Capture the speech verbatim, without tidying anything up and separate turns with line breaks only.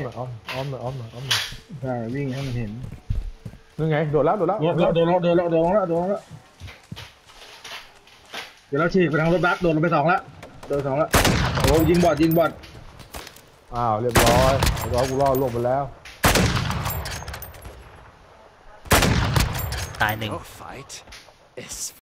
หน่อยอ้อมอ้อมหน่อยอ้อมหน่อยอ้อมหน่อย
ใช่วิ่งให้มันเห็น
นึกไงโดดแล้วโดดแล้ว
โดนแล้วโดนแล้วโดนแล้วโดนแล้วโดนแล้วเดี๋ยวเราฉีกไปทางรถบัสโดนลงไปสองแล้วโดนสองแล้วโอ้ยิงบอดยิงบอด
อ้าวเรียบร้อยเรียบร้อยกูรอดลงไปแล้ว
ตายหนึ่ง
Your fight is